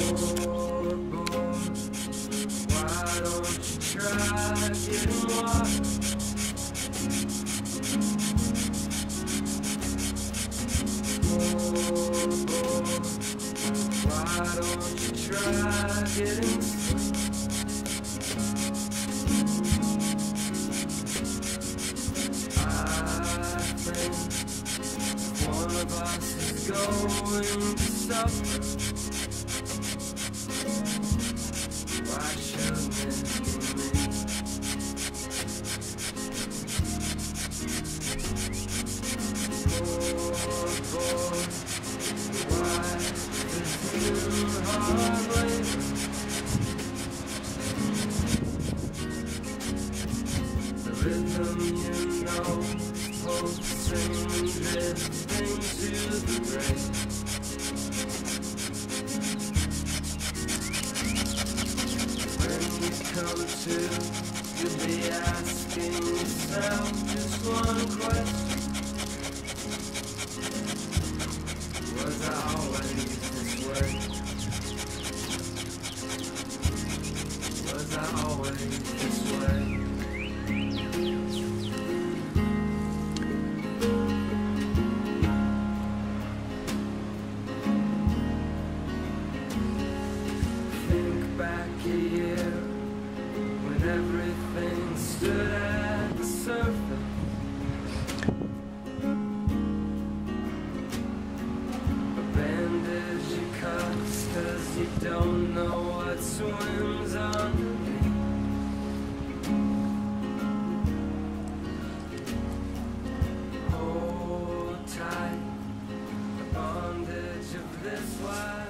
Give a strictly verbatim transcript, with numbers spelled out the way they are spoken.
Why don't you try getting lost? Why don't you try getting sleep? I think one of us is going to suffer. Why shouldn't it be me? Poor boy, why is it hard labor? The rhythm you know, pulsing, drifting to the break. Come to, you'll be asking yourself just one question. Was I always this way? Was I always this way? Think back a year when everything stood at the surface. Bandage your cuts, cause you don't know what swims underneath. Hold tight, the bondage of this life.